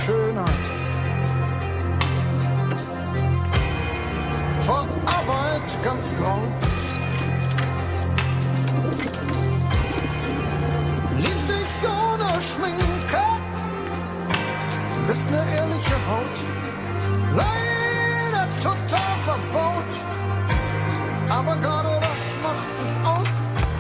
Schönheit. Vor Arbeit ganz grau. Liebst dich ohne Schminke, bist ne ehrliche Haut. Leider total verbaut, aber gerade das macht dich aus.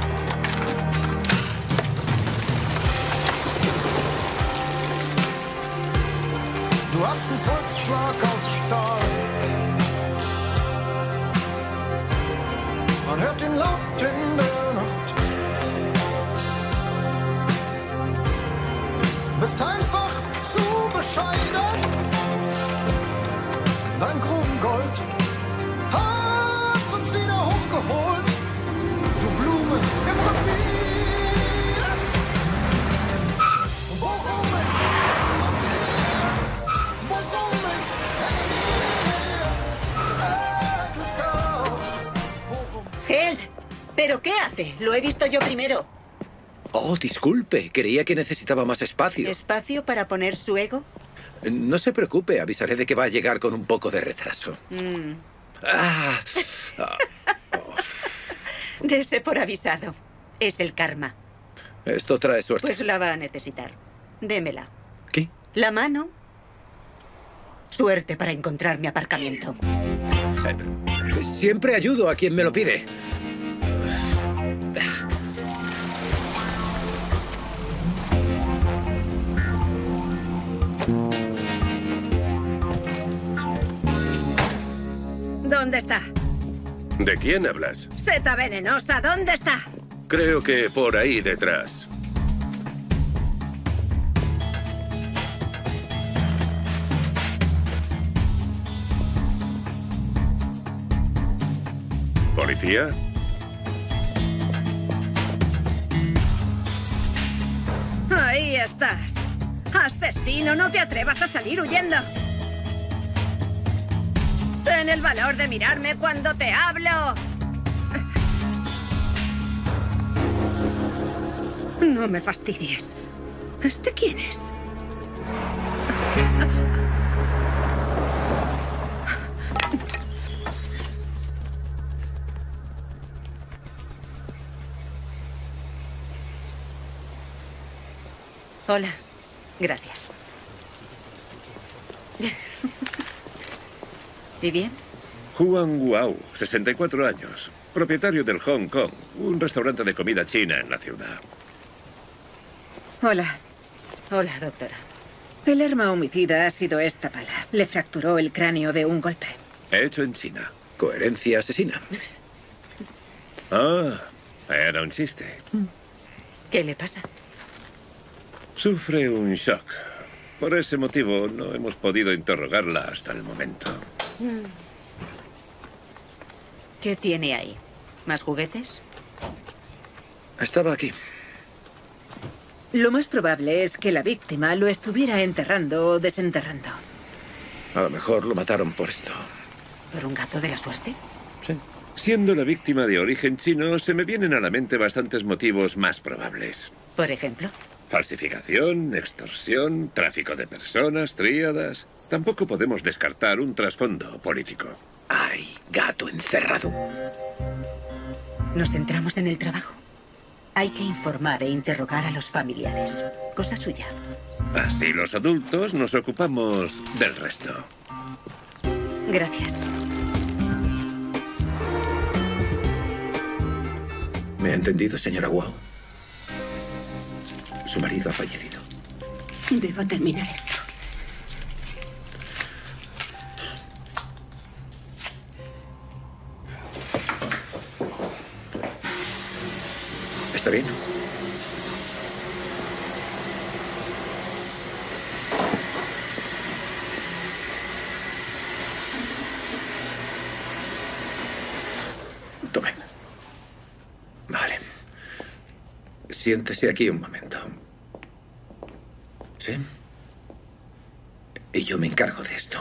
Du hast einen Pulsschlag aus Stahl. Man hört ihn laut in der Nacht. Bist einfach zu bescheiden. Dein Krongold hat uns wieder hochgeholt. Du Blume im Revier. Worum ich aus dir? Worum ich Glück auf? Held, ¿pero qué hace? Lo he visto yo primero. Oh, disculpe. Creía que necesitaba más espacio. ¿Espacio para poner su ego? No se preocupe. Avisaré de que va a llegar con un poco de retraso. Ah. Dese por avisado. Es el karma. Esto trae suerte. Pues la va a necesitar. Démela. ¿Qué? La mano. Suerte para encontrar mi aparcamiento. Siempre ayudo a quien me lo pide. ¿Dónde está? ¿De quién hablas? Seta venenosa, ¿dónde está? Creo que por ahí detrás. ¿Policía? Ahí estás. Asesino, no te atrevas a salir huyendo. Ten el valor de mirarme cuando te hablo. No me fastidies. ¿Este quién es? Hola. Gracias. ¿Y bien? Juan Guau, 64 años. Propietario del Hong Kong, un restaurante de comida china en la ciudad. Hola. Hola, doctora. El arma homicida ha sido esta bala. Le fracturó el cráneo de un golpe. Hecho en China. Coherencia asesina. Ah, era un chiste. ¿Qué le pasa? Sufre un shock. Por ese motivo no hemos podido interrogarla hasta el momento. ¿Qué tiene ahí? ¿Más juguetes? Estaba aquí. Lo más probable es que la víctima lo estuviera enterrando o desenterrando. A lo mejor lo mataron por esto. ¿Por un gato de la suerte? Sí. Siendo la víctima de origen chino, se me vienen a la mente bastantes motivos más probables. Por ejemplo. Falsificación, extorsión, tráfico de personas, tríadas. Tampoco podemos descartar un trasfondo político. ¡Ay, gato encerrado! Nos centramos en el trabajo. Hay que informar e interrogar a los familiares. Cosa suya. Así los adultos nos ocupamos del resto. Gracias. ¿Me ha entendido, señora Guo? Su marido ha fallecido. Debo terminar esto. ¿Está bien? Tome. Vale. Siéntese aquí un momento. ¿Sí? Y yo me encargo de esto.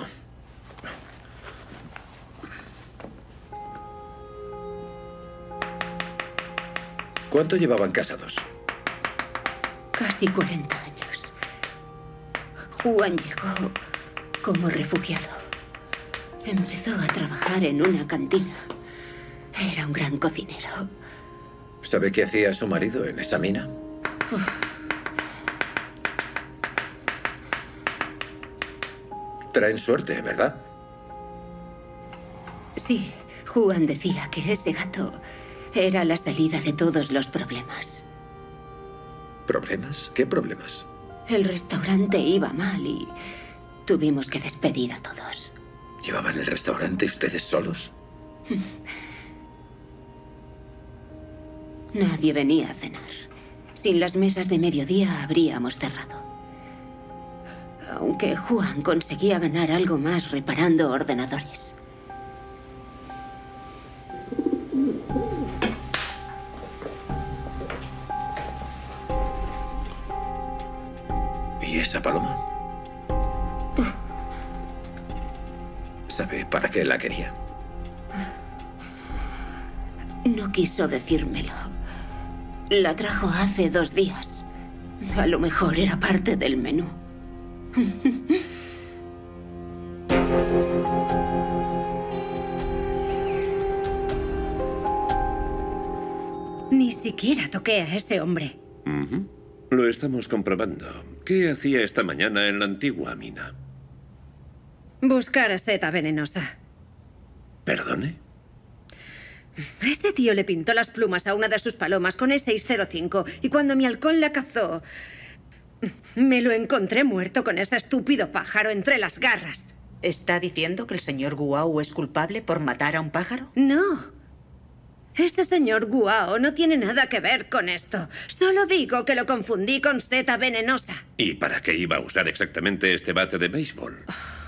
¿Cuánto llevaban casados? Casi 40 años. Juan llegó como refugiado. Empezó a trabajar en una cantina. Era un gran cocinero. ¿Sabe qué hacía su marido en esa mina? Traen suerte, ¿verdad? Sí, Juan decía que ese gato era la salida de todos los problemas. ¿Problemas? ¿Qué problemas? El restaurante iba mal y tuvimos que despedir a todos. ¿Llevaban el restaurante ustedes solos? Nadie venía a cenar. Sin las mesas de mediodía habríamos cerrado. Aunque Juan conseguía ganar algo más reparando ordenadores. ¿Y esa paloma? ¿Sabe para qué la quería? No quiso decírmelo. La trajo hace 2 días. A lo mejor era parte del menú. Ni siquiera toqué a ese hombre. Lo estamos comprobando. ¿Qué hacía esta mañana en la antigua mina? Buscar a Seta Venenosa. ¿Perdone? Ese tío le pintó las plumas a una de sus palomas con E605 y cuando mi halcón la cazó, me lo encontré muerto con ese estúpido pájaro entre las garras. ¿Está diciendo que el señor Guau es culpable por matar a un pájaro? No. Ese señor Guao no tiene nada que ver con esto. Solo digo que lo confundí con Seta Venenosa. ¿Y para qué iba a usar exactamente este bate de béisbol?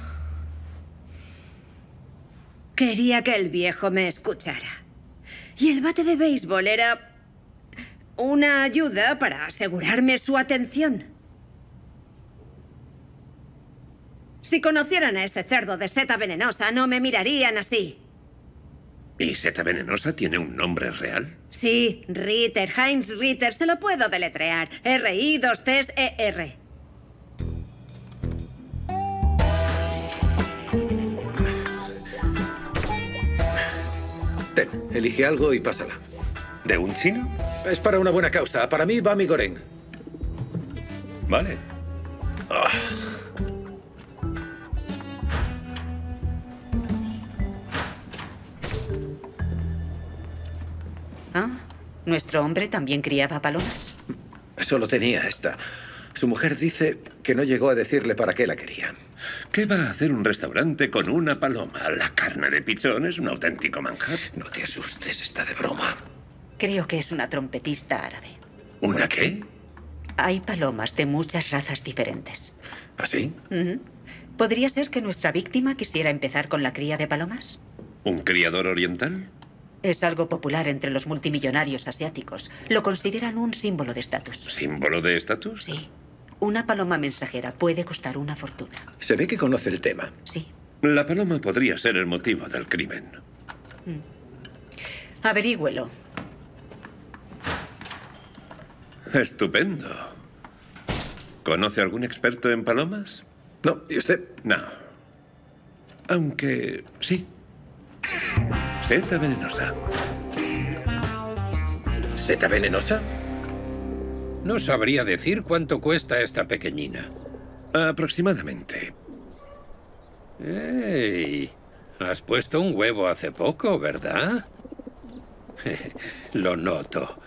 Quería que el viejo me escuchara. Y el bate de béisbol era una ayuda para asegurarme su atención. Si conocieran a ese cerdo de Seta Venenosa, no me mirarían así. ¿Y Seta Venenosa tiene un nombre real? Sí, Ritter, Heinz Ritter. Se lo puedo deletrear. R-I-2-T-E-R. Ten, elige algo y pásala. ¿De un chino? Es para una buena causa. Para mí va mi goreng. Vale. Ah, ¿nuestro hombre también criaba palomas? Solo tenía esta. Su mujer dice que no llegó a decirle para qué la quería. ¿Qué va a hacer un restaurante con una paloma? La carne de pichón es un auténtico manjar. No te asustes, está de broma. Creo que es una trompetista árabe. ¿Una qué? Hay palomas de muchas razas diferentes. ¿Así? ¿Podría ser que nuestra víctima quisiera empezar con la cría de palomas? ¿Un criador oriental? Es algo popular entre los multimillonarios asiáticos. Lo consideran un símbolo de estatus. ¿Símbolo de estatus? Sí. Una paloma mensajera puede costar una fortuna. Se ve que conoce el tema. Sí. La paloma podría ser el motivo del crimen. Averígüelo. Estupendo. ¿Conoce algún experto en palomas? No, ¿y usted? No. Aunque sí. Seta Venenosa. ¿Seta Venenosa? No sabría decir cuánto cuesta esta pequeñina. Aproximadamente. ¡Ey! Has puesto un huevo hace poco, ¿verdad? Lo noto.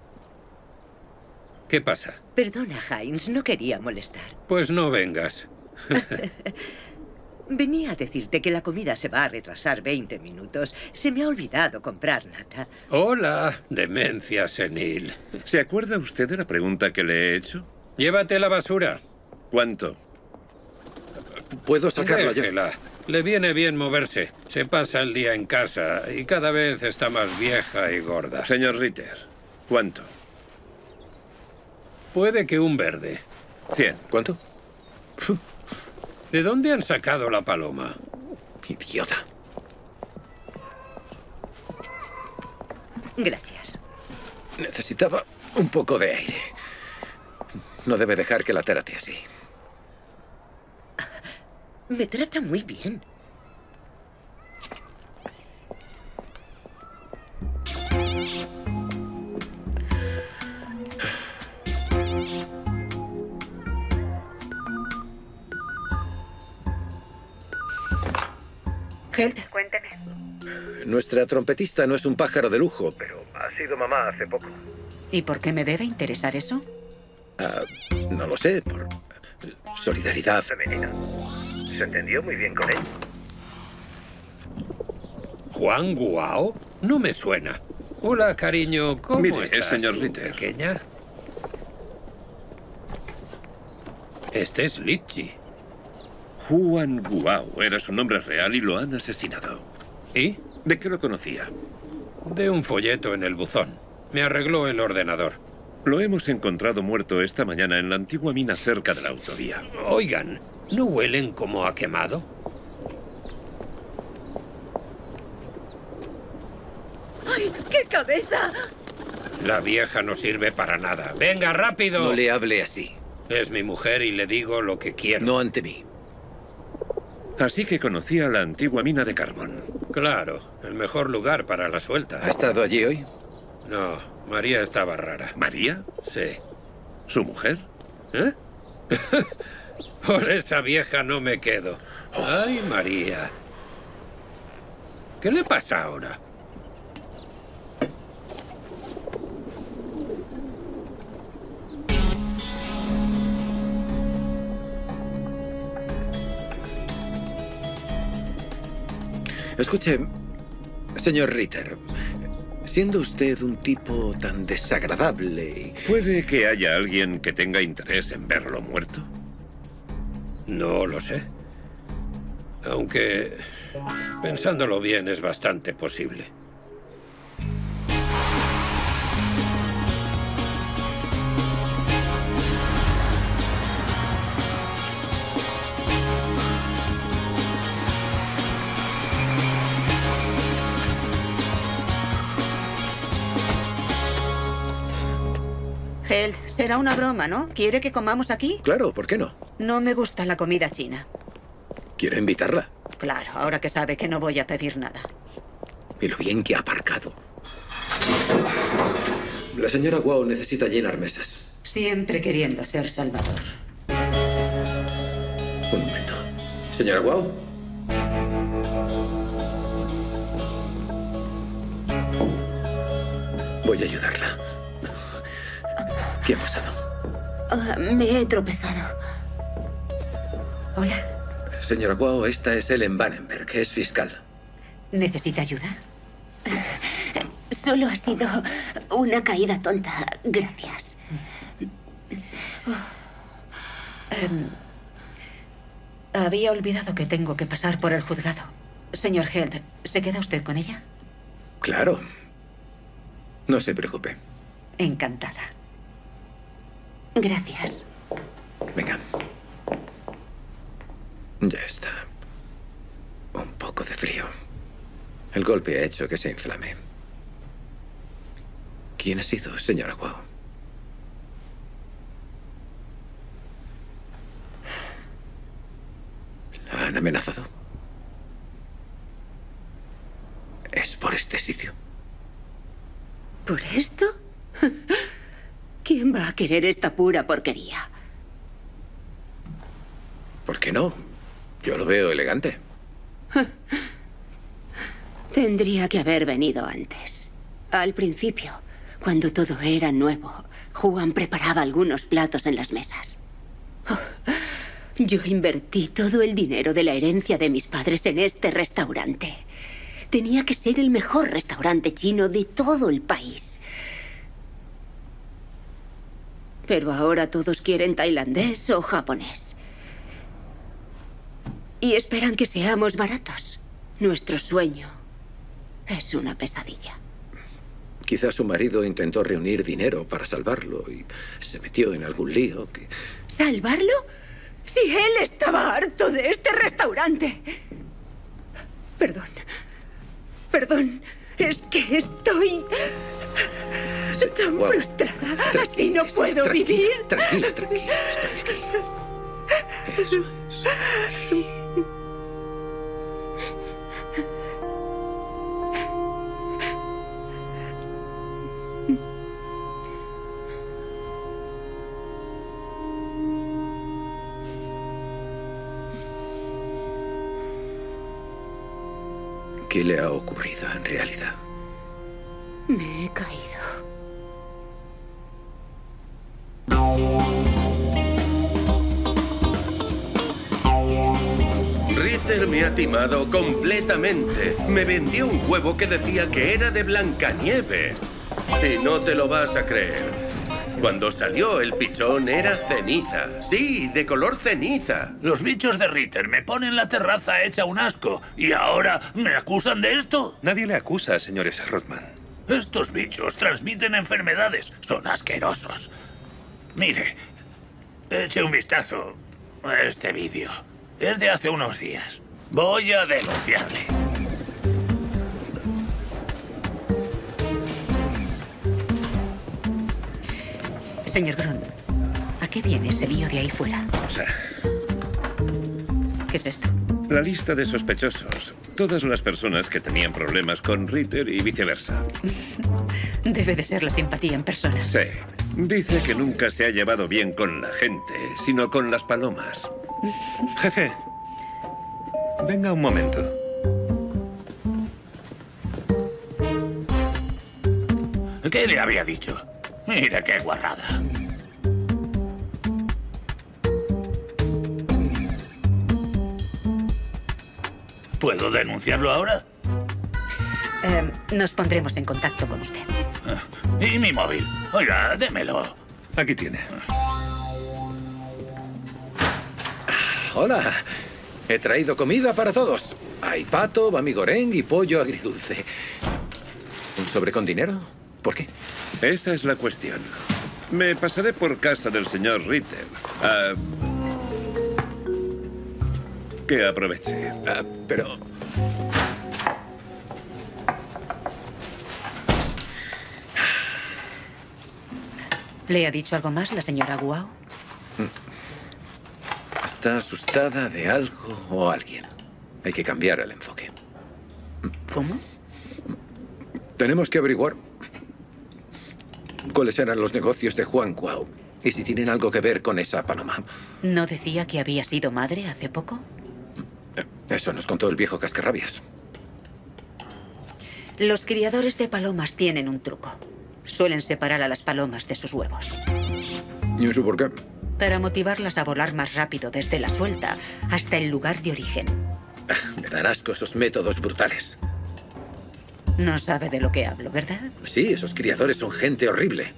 ¿Qué pasa? Perdona, Heinz, no quería molestar. Pues no vengas. Venía a decirte que la comida se va a retrasar 20 minutos. Se me ha olvidado comprar nata. Hola, demencia senil. ¿Se acuerda usted de la pregunta que le he hecho? Llévate la basura. ¿Cuánto? Puedo sacarla yo. Déjela. Le viene bien moverse. Se pasa el día en casa y cada vez está más vieja y gorda. Señor Ritter, ¿cuánto? Puede que un verde. 100. ¿Cuánto? ¿De dónde han sacado la paloma? Idiota. Gracias. Necesitaba un poco de aire. No debe dejar que la trate así. Me trata muy bien. Held, Cuénteme. Nuestra trompetista no es un pájaro de lujo, pero ha sido mamá hace poco. ¿y por qué me debe interesar eso? No lo sé, por solidaridad femenina. Se entendió muy bien con él. ¿Juan Guao? No me suena. Hola, cariño. ¿Cómo Mire, estás, señor tú, Ritter. pequeña? Este es Litchi. Juan Guao era su nombre real y lo han asesinado. ¿Y? ¿De qué lo conocía? De un folleto en el buzón. Me arregló el ordenador. Lo hemos encontrado muerto esta mañana en la antigua mina cerca de la autovía. Oigan, ¿no huelen como a quemado? ¡Ay, qué cabeza! La vieja no sirve para nada. ¡Venga, rápido! No le hable así. Es mi mujer y le digo lo que quiero. No ante mí. Así que conocía la antigua mina de carbón. Claro, el mejor lugar para la suelta. ¿Ha estado allí hoy? No, María estaba rara. ¿María? Sí. ¿Su mujer? ¿Eh? Por esa vieja no me quedo. Ay, María. ¿Qué le pasa ahora? Escuche, señor Ritter, siendo usted un tipo tan desagradable... ¿Puede que haya alguien que tenga interés en verlo muerto? No lo sé. Aunque, pensándolo bien, es bastante posible. Held, será una broma, ¿no? ¿Quiere que comamos aquí? Claro, ¿por qué no? No me gusta la comida china. ¿Quiere invitarla? Claro, ahora que sabe que no voy a pedir nada. Y lo bien que ha aparcado. La señora Guao necesita llenar mesas. Siempre queriendo ser Salvador. Un momento. Señora Guao. Voy a ayudarla. ¿Qué ha pasado? Me he tropezado. Hola. Señora Guao, esta es Ellen Vandenberg, es fiscal. ¿Necesita ayuda? Solo ha sido una caída tonta. Gracias. Había olvidado que tengo que pasar por el juzgado. Señor Held, ¿se queda usted con ella? Claro. No se preocupe. Encantada. Gracias. Venga. Ya está. Un poco de frío. El golpe ha hecho que se inflame. ¿Quién ha sido, señora Guao? ¿La han amenazado? ¿Es por este sitio? ¿Por esto? ¿Quién va a querer esta pura porquería? ¿Por qué no? Yo lo veo elegante. Tendría que haber venido antes. Al principio, cuando todo era nuevo, Juan preparaba algunos platos en las mesas. Oh, yo invertí todo el dinero de la herencia de mis padres en este restaurante. Tenía que ser el mejor restaurante chino de todo el país. Pero ahora todos quieren tailandés o japonés. Y esperan que seamos baratos. Nuestro sueño es una pesadilla. Quizás su marido intentó reunir dinero para salvarlo y se metió en algún lío que... ¿Salvarlo? Si él estaba harto de este restaurante. Perdón. Perdón. Es que estoy tan Guau. frustrada. Así Tranquila, no puedo tranquila, vivir. Tranquila, tranquila. Estoy aquí. Eso es. ¿Qué le ha ocurrido en realidad? Me he caído. Ritter me ha timado completamente. Me vendió un huevo que decía que era de Blancanieves. Y no te lo vas a creer. Cuando salió el pichón era ceniza. Sí, de color ceniza. Los bichos de Ritter me ponen la terraza hecha un asco. ¿Y ahora me acusan de esto? Nadie le acusa, señores Rodman. Estos bichos transmiten enfermedades. Son asquerosos. Mire, eche un vistazo a este vídeo. Es de hace unos días. Voy a denunciarle. Señor Gron, ¿a qué viene ese lío de ahí fuera? ¿Qué es esto? La lista de sospechosos. Todas las personas que tenían problemas con Ritter y viceversa. Debe de ser la simpatía en persona. Sí. Dice que nunca se ha llevado bien con la gente, sino con las palomas. Jefe, venga un momento. ¿Qué le había dicho? Mira qué guarrada. ¿Puedo denunciarlo ahora? Nos pondremos en contacto con usted. ¿Y mi móvil? Oiga, démelo. Aquí tiene. Hola. He traído comida para todos. Hay pato, bamigoreng y pollo agridulce. ¿Un sobre con dinero? ¿Por qué? Esa es la cuestión. Me pasaré por casa del señor Ritter. Que aproveche. Pero... ¿Le ha dicho algo más la señora Guao? Está asustada de algo o alguien. Hay que cambiar el enfoque. ¿Cómo? Tenemos que averiguar cuáles eran los negocios de Juan Guao y si tienen algo que ver con esa paloma. ¿No decía que había sido madre hace poco? Eso nos contó el viejo cascarrabias. Los criadores de palomas tienen un truco. Suelen separar a las palomas de sus huevos. ¿Y eso por qué? Para motivarlas a volar más rápido desde la suelta hasta el lugar de origen. Me dan asco esos métodos brutales. No sabe de lo que hablo, ¿verdad? Sí, esos criadores son gente horrible.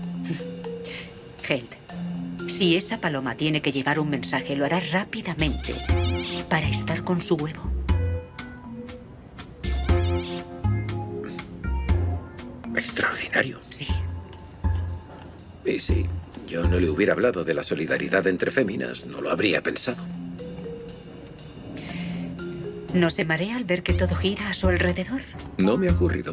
Held, si esa paloma tiene que llevar un mensaje, lo hará rápidamente para estar con su huevo. Extraordinario. Sí. Y si yo no le hubiera hablado de la solidaridad entre féminas, no lo habría pensado. ¿No se marea al ver que todo gira a su alrededor? No me ha ocurrido.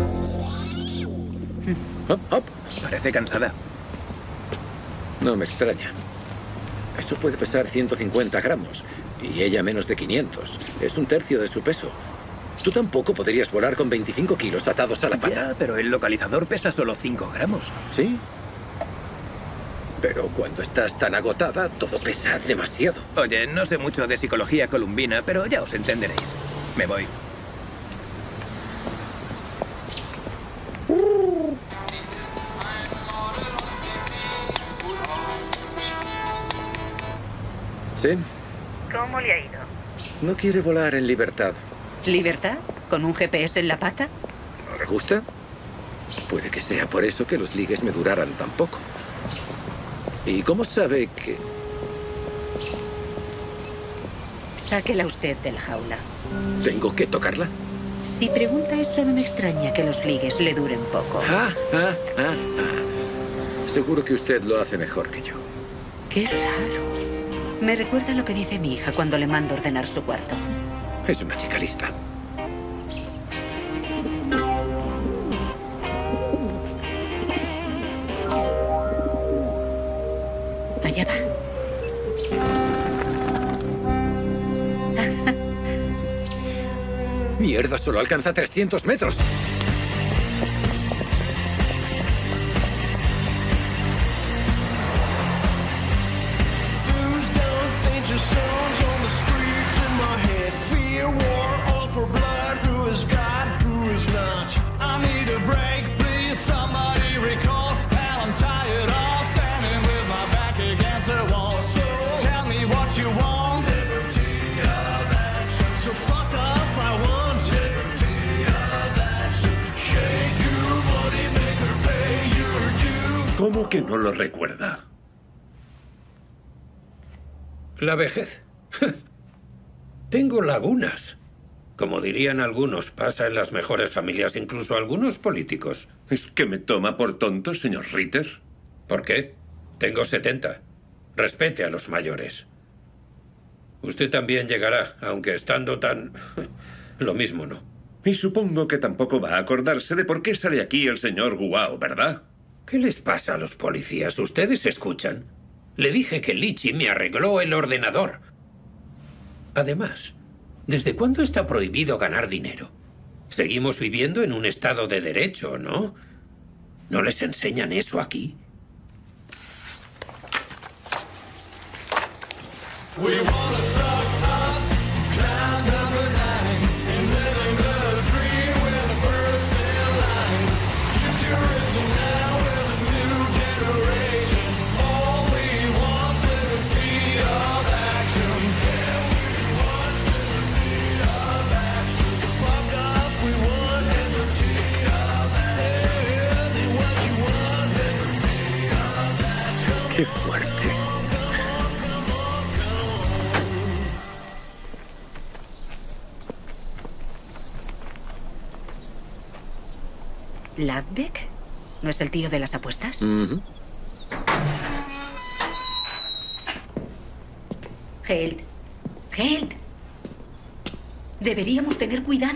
Hop, hop. Parece cansada. No me extraña. Eso puede pesar 150 gramos y ella menos de 500. Es un tercio de su peso. Tú tampoco podrías volar con 25 kilos atados a la pata. Ya, pero el localizador pesa solo 5 gramos. ¿Sí? Pero cuando estás tan agotada, todo pesa demasiado. Oye, no sé mucho de psicología columbina, pero ya os entenderéis. Me voy. ¿Sí? ¿Cómo le ha ido? No quiere volar en libertad. ¿Libertad? ¿Con un GPS en la pata? ¿No le gusta? Puede que sea por eso que los ligues me duraran tan poco. ¿Y cómo sabe que...? Sáquela usted de la jaula. ¿Tengo que tocarla? Si pregunta eso, no me extraña que los ligues le duren poco. Seguro que usted lo hace mejor que yo. Qué raro. Me recuerda lo que dice mi hija cuando le mando ordenar su cuarto. Es una chica lista. Allá va. Mierda, solo alcanza 300 metros. Danger sounds on the streets in my head. Fear, war, all for blood. Who ¿Cómo que no lo recuerda? La vejez. Tengo lagunas. Como dirían algunos, pasa en las mejores familias, incluso algunos políticos. ¿Es que me toma por tonto, señor Ritter? ¿Por qué? Tengo 70. Respete a los mayores. Usted también llegará, aunque estando tan... Lo mismo, ¿no? Y supongo que tampoco va a acordarse de por qué sale aquí el señor Guao, ¿verdad? ¿Qué les pasa a los policías? ¿Ustedes escuchan? Le dije que Lichi me arregló el ordenador. Además, ¿desde cuándo está prohibido ganar dinero? Seguimos viviendo en un estado de derecho, ¿no? ¿No les enseñan eso aquí? ¡Qué fuerte! ¿Ladbeck? ¿No es el tío de las apuestas? Held. Held. Deberíamos tener cuidado.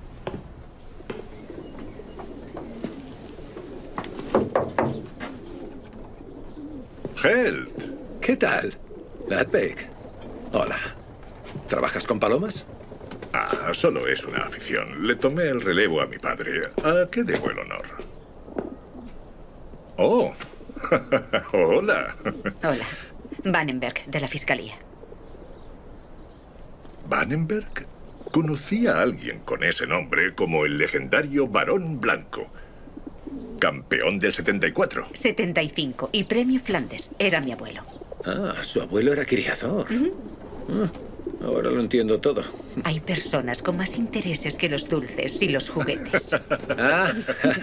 Held. ¿Qué tal? Ladbeck. Hola. ¿Trabajas con palomas? Ah, solo es una afición. Le tomé el relevo a mi padre. ¿A qué debo el honor? Oh. Hola. Hola. Vandenberg, de la Fiscalía. ¿Vandenberg? Conocí a alguien con ese nombre como el legendario Barón Blanco. Campeón del 74. 75. Y premio Flandes. Era mi abuelo. Ah, su abuelo era criador. Ahora lo entiendo todo. Hay personas con más intereses que los dulces y los juguetes. Ah,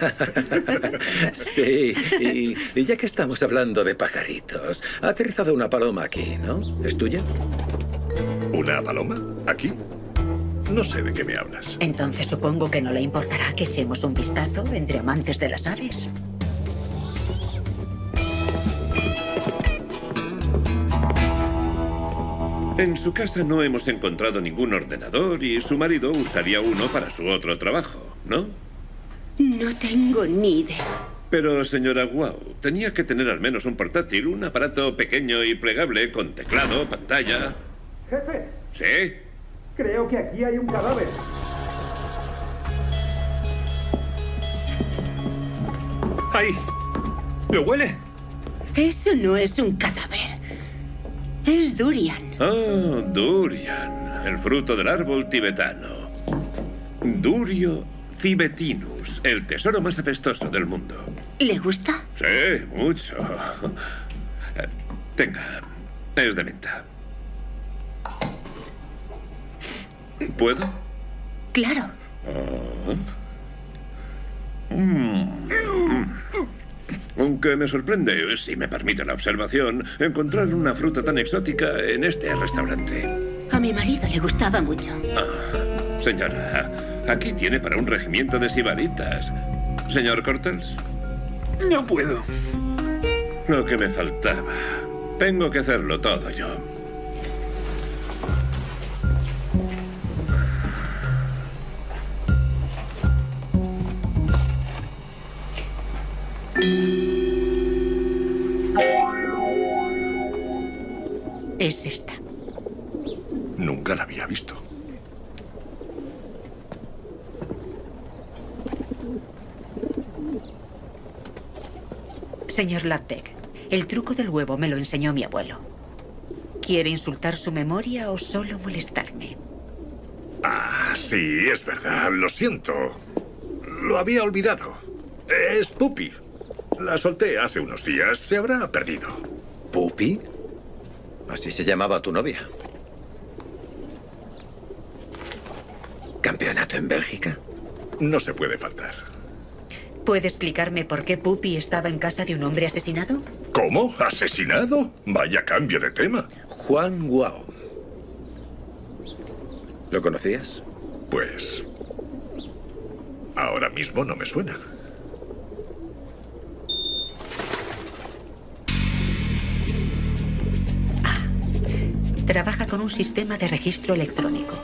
sí. Y ya que estamos hablando de pajaritos, ha aterrizado una paloma aquí, ¿no? ¿Es tuya? ¿Una paloma? ¿Aquí? No sé de qué me hablas. Entonces supongo que no le importará que echemos un vistazo entre amantes de las aves. En su casa no hemos encontrado ningún ordenador y su marido usaría uno para su otro trabajo, ¿no? No tengo ni idea. Pero, señora Guao, tenía que tener al menos un portátil, un aparato pequeño y plegable con teclado, pantalla... Jefe. ¿Sí? Creo que aquí hay un cadáver. ¡Ahí! ¿Lo huele? Eso no es un cadáver. Es durian. Ah, durian, el fruto del árbol tibetano. Durio cibetinus, el tesoro más apestoso del mundo. ¿Le gusta? Sí, mucho. Tenga, es de menta. ¿Puedo? Claro. Aunque me sorprende, si me permite la observación, encontrar una fruta tan exótica en este restaurante. A mi marido le gustaba mucho. Señora, aquí tiene para un regimiento de sibaritas. ¿Señor Cortels? No puedo. Lo que me faltaba. Tengo que hacerlo todo yo. Es esta. Nunca la había visto. Señor Ladbeck, el truco del huevo me lo enseñó mi abuelo. ¿Quiere insultar su memoria o solo molestarme? Ah, sí, es verdad. Lo siento. Lo había olvidado. Es Puppy. La solté hace unos días. Se habrá perdido. ¿Puppy? Así se llamaba tu novia. ¿Campeonato en Bélgica? No se puede faltar. ¿Puede explicarme por qué Puppy estaba en casa de un hombre asesinado? ¿Cómo? ¿Asesinado? Vaya cambio de tema. Juan Guao. ¿Lo conocías? Pues... ahora mismo no me suena. Trabaja con un sistema de registro electrónico.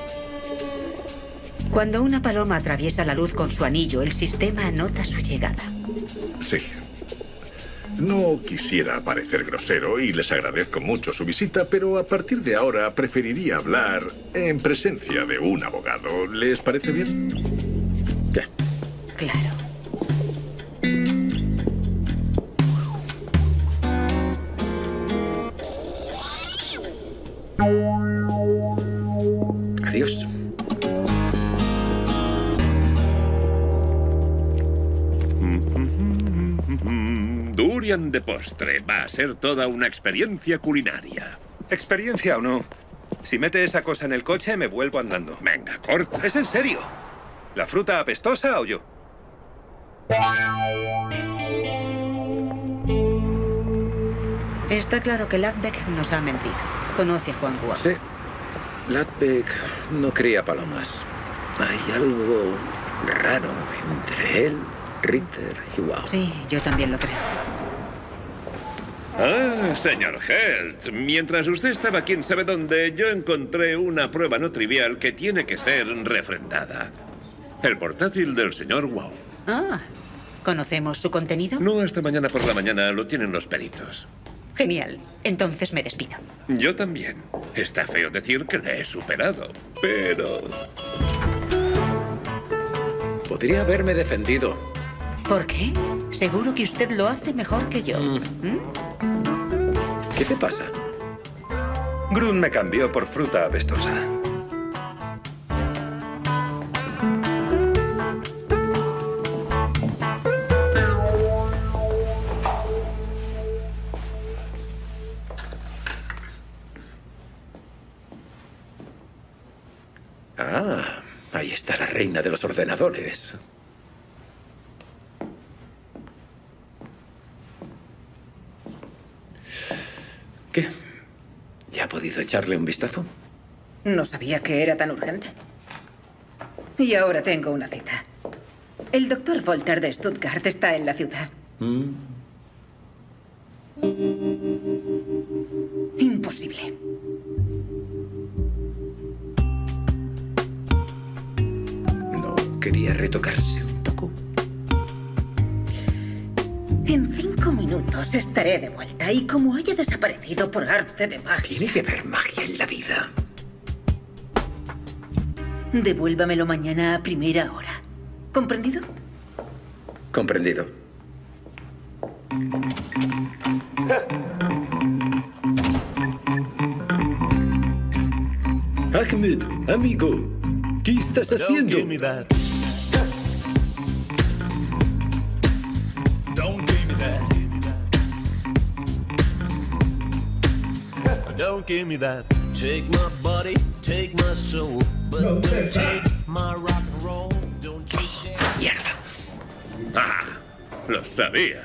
Cuando una paloma atraviesa la luz con su anillo, el sistema anota su llegada. Sí. No quisiera parecer grosero y les agradezco mucho su visita, pero a partir de ahora preferiría hablar en presencia de un abogado. ¿Les parece bien? Ya. Claro. Adiós. Durian de postre. Va a ser toda una experiencia culinaria. ¿Experiencia o no? Si mete esa cosa en el coche, me vuelvo andando. Venga, corta. ¿Es en serio? ¿La fruta apestosa o yo? Está claro que Ladbeck nos ha mentido. Conoce a Juan Guao. Sí. Ladbeck no cría palomas. Hay algo raro entre él, Ritter y Guao. Sí, yo también lo creo. Ah, señor Helt. Mientras usted estaba quién sabe dónde, yo encontré una prueba no trivial que tiene que ser refrendada. El portátil del señor Guao. Ah, ¿conocemos su contenido? No, hasta mañana por la mañana lo tienen los peritos. Genial. Entonces me despido. Yo también. Está feo decir que le he superado, pero... Podría haberme defendido. ¿Por qué? Seguro que usted lo hace mejor que yo. ¿Qué te pasa? Grun me cambió por fruta apestosa. Ah, ahí está la reina de los ordenadores. ¿Qué? ¿Ya ha podido echarle un vistazo? No sabía que era tan urgente. Y ahora tengo una cita. El doctor Volter de Stuttgart está en la ciudad. Imposible. ¿No quería retocarse un poco? En 5 minutos estaré de vuelta y como haya desaparecido por arte de magia... Tiene que haber magia en la vida. Devuélvamelo mañana a primera hora. ¿Comprendido? Comprendido. Ahmed, amigo, ¿qué estás haciendo? Don't give me that. Don't give me that. Don't give me that. Take my body, take my soul, but don't take my rock and roll. Don't you dare. Mierda. Ah, lo sabía.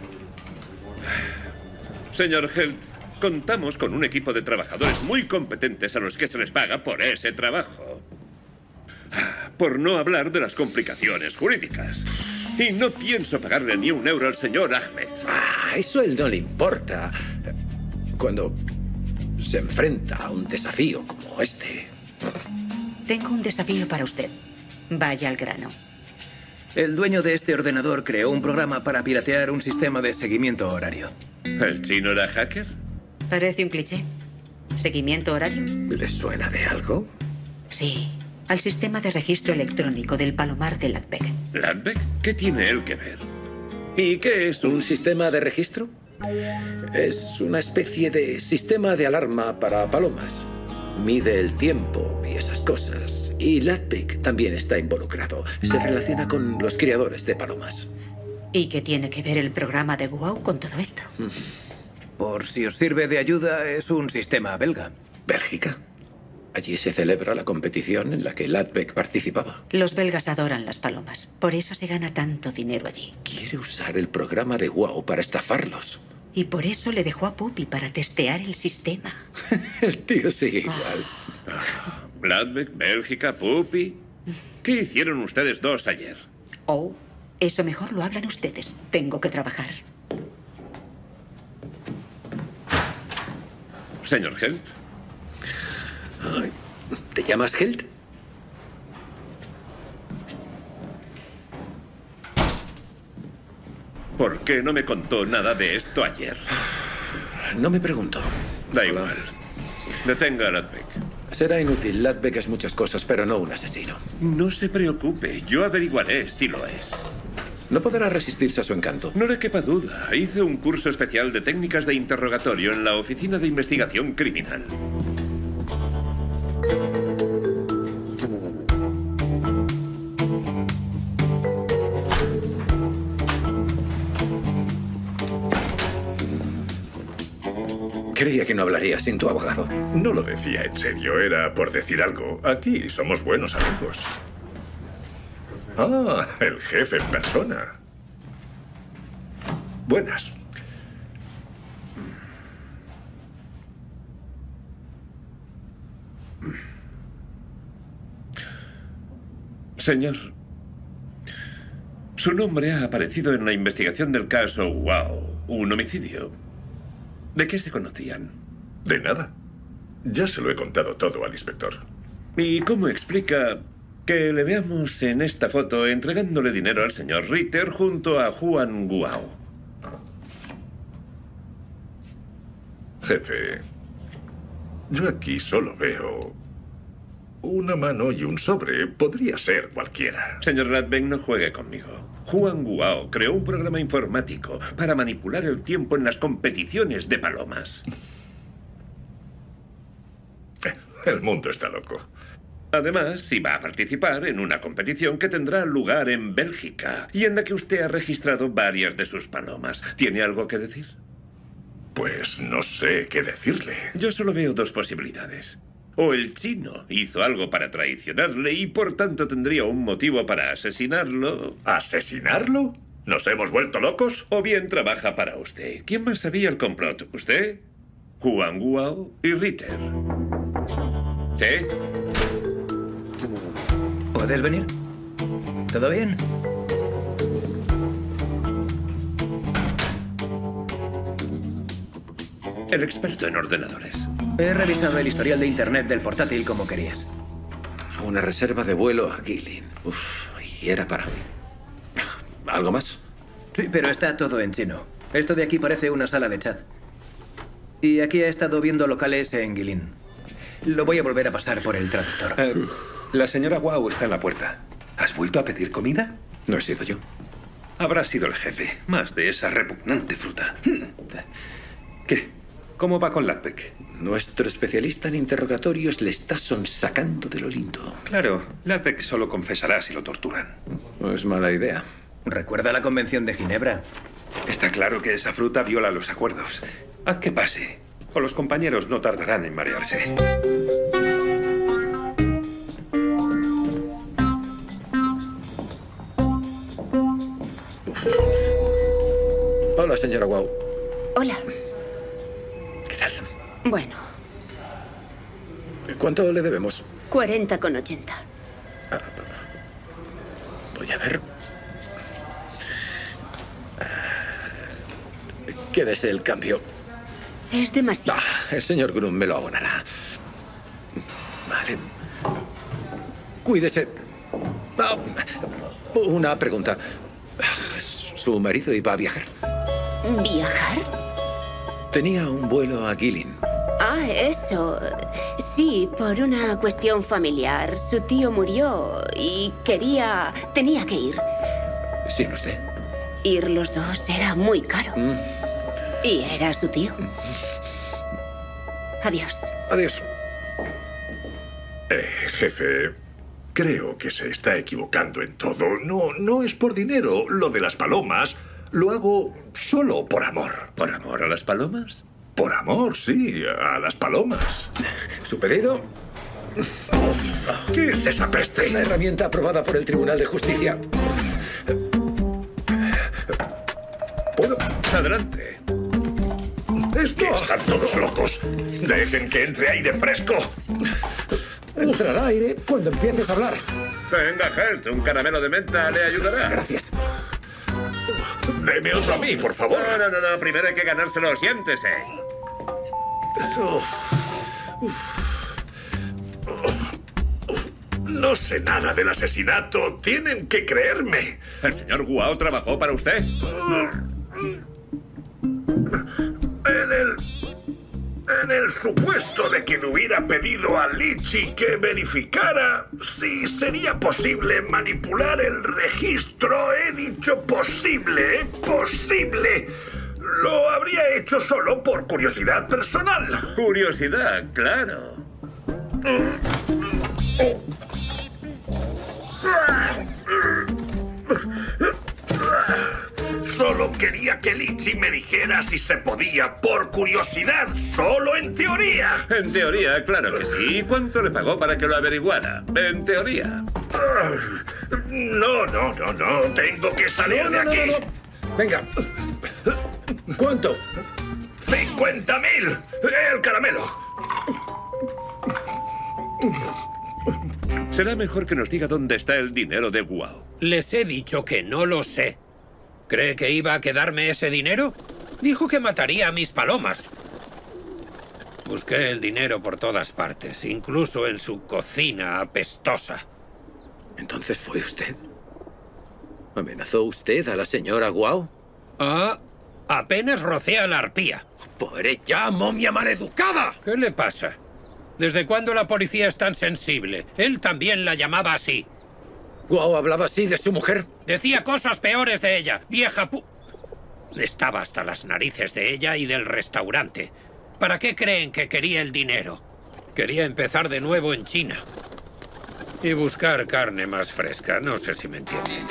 Señor Helt, contamos con un equipo de trabajadores muy competentes a los que se les paga por ese trabajo. Por no hablar de las complicaciones jurídicas. Y no pienso pagarle ni un euro al señor Ahmed. Ah, eso a él no le importa. Cuando se enfrenta a un desafío como este. Tengo un desafío para usted. Vaya al grano. El dueño de este ordenador creó un programa para piratear un sistema de seguimiento horario. ¿El chino era hacker? Parece un cliché. ¿Seguimiento horario? ¿Le suena de algo? Sí, al sistema de registro electrónico del Palomar de Ladbeck. ¿Ladbeck? ¿Qué tiene él que ver? ¿Y qué es ¿Un sistema de registro? Es una especie de sistema de alarma para palomas. Mide el tiempo y esas cosas. Y Ladbeck también está involucrado. Se relaciona con los criadores de palomas. ¿Y qué tiene que ver el programa de Guao con todo esto? Por si os sirve de ayuda, es un sistema belga. ¿Bélgica? Allí se celebra la competición en la que Ladbeck participaba. Los belgas adoran las palomas. Por eso se gana tanto dinero allí. Quiere usar el programa de WOW para estafarlos. Y por eso le dejó a Puppy para testear el sistema. El tío sigue igual. Ladbeck, Bélgica, Puppy. ¿Qué hicieron ustedes dos ayer? Oh, eso mejor lo hablan ustedes. Tengo que trabajar. Señor Held. ¿Te llamas Held? ¿Por qué no me contó nada de esto ayer? No me pregunto. Da igual. Detenga a Ladbeck. Será inútil. Ladbeck es muchas cosas, pero no un asesino. No se preocupe. Yo averiguaré si lo es. No podrá resistirse a su encanto. No le quepa duda. Hice un curso especial de técnicas de interrogatorio en la Oficina de Investigación Criminal. Creía que no hablaría sin tu abogado. No lo decía en serio, era por decir algo. Aquí somos buenos amigos. Ah, el jefe en persona. Buenas. Señor, su nombre ha aparecido en la investigación del caso WOW, un homicidio. ¿De qué se conocían? De nada. Ya se lo he contado todo al inspector. ¿Y cómo explica que le veamos en esta foto entregándole dinero al señor Ritter junto a Juan Guao? Jefe, yo aquí solo veo una mano y un sobre. Podría ser cualquiera. Señor Ladbeck, no juegue conmigo. Juan Guao creó un programa informático para manipular el tiempo en las competiciones de palomas. El mundo está loco. Además, iba a participar en una competición que tendrá lugar en Bélgica y en la que usted ha registrado varias de sus palomas. ¿Tiene algo que decir? Pues no sé qué decirle. Yo solo veo dos posibilidades. O el chino hizo algo para traicionarle y por tanto tendría un motivo para asesinarlo. ¿Asesinarlo? ¿Nos hemos vuelto locos? O bien trabaja para usted. ¿Quién más sabía el complot? ¿Usted? Juan Guao y Ritter. ¿Sí? ¿Puedes venir? ¿Todo bien? El experto en ordenadores. He revisado el historial de internet del portátil como querías. Una reserva de vuelo a Guilin. Uf, y era para hoy. ¿Algo más? Sí, pero está todo en chino. Esto de aquí parece una sala de chat. Y aquí he estado viendo locales en Guilin. Lo voy a volver a pasar por el traductor. La señora Guau está en la puerta. ¿Has vuelto a pedir comida? No he sido yo. Habrá sido el jefe. Más de esa repugnante fruta. ¿Qué? ¿Cómo va con Ladbeck? Nuestro especialista en interrogatorios le está sonsacando de lo lindo. Claro, Ladbeck solo confesará si lo torturan. No es mala idea. ¿Recuerda la Convención de Ginebra? Está claro que esa fruta viola los acuerdos. Haz que pase, o los compañeros no tardarán en marearse. Hola, señora Guau. Hola. ¿Qué tal? Bueno, ¿Cuánto le debemos? 40,80. Voy a ver. Quédese el cambio. Es demasiado. El señor Grum me lo abonará. Vale. Cuídese. Una pregunta. ¿Su marido iba a viajar? ¿Viajar? Tenía un vuelo a Guilin. Ah, eso. Sí, por una cuestión familiar. Su tío murió y tenía que ir. ¿Sin usted? Ir los dos era muy caro. Y era su tío. Adiós. Adiós. Jefe, creo que se está equivocando en todo. No es por dinero. Lo de las palomas lo hago solo por amor. ¿Por amor a las palomas? Por amor, sí, a las palomas. ¿Su pedido? ¿Qué es esa peste? Una herramienta aprobada por el Tribunal de Justicia. ¿Puedo? Adelante. Están todos locos. Dejen que entre aire fresco. Entrará aire cuando empieces a hablar. Venga, Helt, un caramelo de menta le ayudará. Gracias. Deme otro a mí, por favor. No. Primero hay que ganárselo. Siéntese. No sé nada del asesinato. Tienen que creerme. ¿El señor Guao trabajó para usted? En el supuesto de que le hubiera pedido a Lichi que verificara si sería posible manipular el registro, he dicho posible, posible. Lo habría hecho solo por curiosidad personal. Curiosidad, claro. Solo quería que Lichi me dijera si se podía por curiosidad, solo en teoría. En teoría, claro que sí. ¿Y cuánto le pagó para que lo averiguara? En teoría. No. Tengo que salir de aquí. No. Venga. ¿Cuánto? 50.000. El caramelo. Será mejor que nos diga dónde está el dinero de Guao. Les he dicho que no lo sé. ¿Cree que iba a quedarme ese dinero? Dijo que mataría a mis palomas. Busqué el dinero por todas partes, incluso en su cocina apestosa. ¿Entonces fue usted? ¿Amenazó usted a la señora Guao? Apenas rocé a la arpía. ¡Por ella, momia maleducada! ¿Qué le pasa? ¿Desde cuándo la policía es tan sensible? Él también la llamaba así. ¿Guao hablaba así de su mujer? Decía cosas peores de ella. Vieja Estaba hasta las narices de ella y del restaurante. ¿Para qué creen que quería el dinero? Quería empezar de nuevo en China. Y buscar carne más fresca. No sé si me entienden.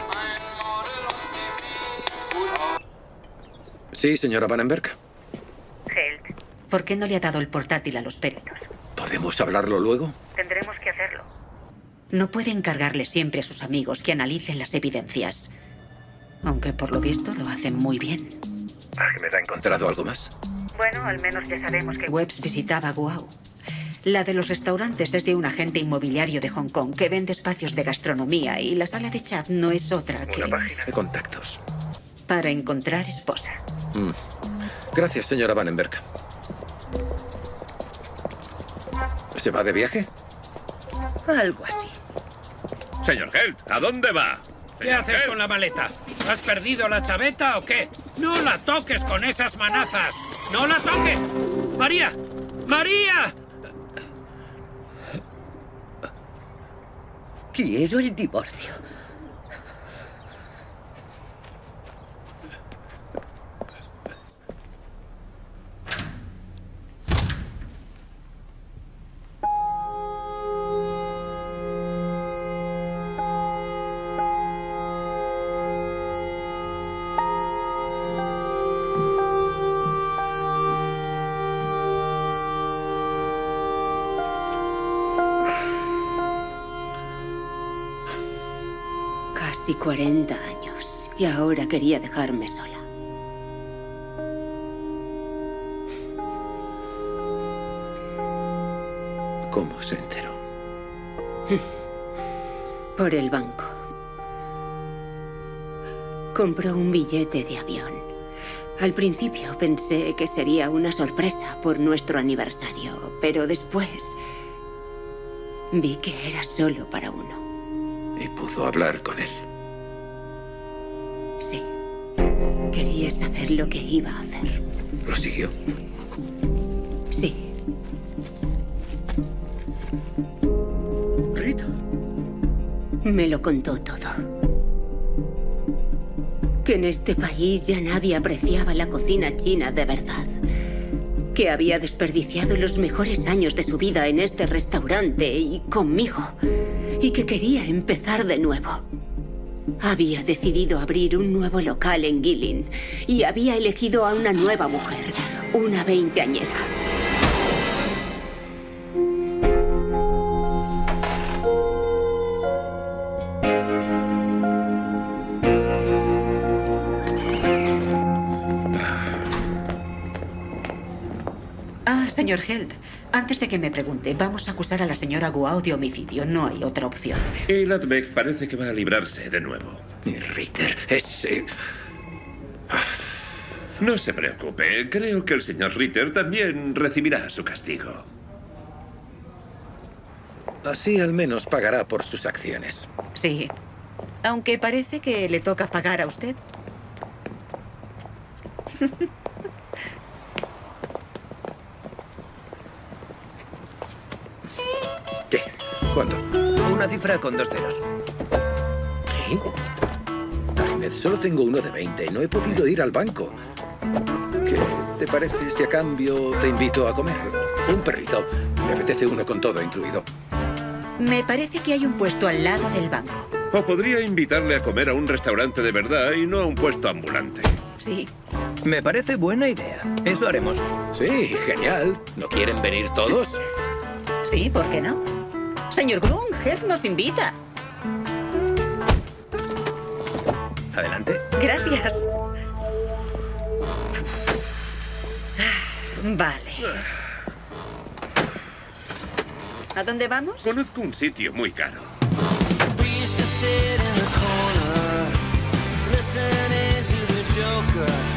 Sí, señora Vandenberg. Helt, ¿por qué no le ha dado el portátil a los peritos? ¿Podemos hablarlo luego? Tendremos que hacerlo. No puede encargarle siempre a sus amigos que analicen las evidencias. Aunque por lo visto lo hacen muy bien. ¿Ahmed ha encontrado algo más? Bueno, al menos ya sabemos que Webbs visitaba Guao. La de los restaurantes es de un agente inmobiliario de Hong Kong que vende espacios de gastronomía y la sala de chat no es otra que... Una página de contactos. Para encontrar esposa. Gracias, señora Vandenberg. ¿Se va de viaje? Algo así. Señor Helt, ¿a dónde va? ¿Qué haces con la maleta? ¿Has perdido la chaveta o qué? ¡No la toques con esas manazas! ¡No la toques! ¡María! ¡María! Quiero el divorcio. Casi 40 años. Y ahora quería dejarme sola. ¿Cómo se enteró? Por el banco. Compró un billete de avión. Al principio pensé que sería una sorpresa por nuestro aniversario, pero después vi que era solo para uno. ¿Y pudo hablar con él? Sí. Quería saber lo que iba a hacer. ¿Lo siguió? Sí. Rita. Me lo contó todo. Que en este país ya nadie apreciaba la cocina china de verdad. Que había desperdiciado los mejores años de su vida en este restaurante y conmigo. Y que quería empezar de nuevo. Había decidido abrir un nuevo local en Guilin y había elegido a una nueva mujer, una veinteañera. Señor Held, antes de que me pregunte, vamos a acusar a la señora Guao de homicidio. No hay otra opción. Y Ladbeck parece que va a librarse de nuevo. Y Ritter, ese... No se preocupe. Creo que el señor Ritter también recibirá su castigo. Así al menos pagará por sus acciones. Sí. Aunque parece que le toca pagar a usted. ¿Qué? ¿Cuándo? Una cifra con 2 ceros. ¿Qué? Ahmed, solo tengo uno de 20 y no he podido ir al banco. ¿Qué te parece si a cambio te invito a comer? Un perrito. Me apetece uno con todo incluido. Me parece que hay un puesto al lado del banco. O podría invitarle a comer a un restaurante de verdad y no a un puesto ambulante. Sí. Me parece buena idea. Eso haremos. Sí, genial. ¿No quieren venir todos? Sí, ¿por qué no? Señor Grung, Jeff nos invita. Adelante. Gracias. Vale. ¿A dónde vamos? Conozco un sitio muy caro. We used to sit in the corner, listening to the Joker.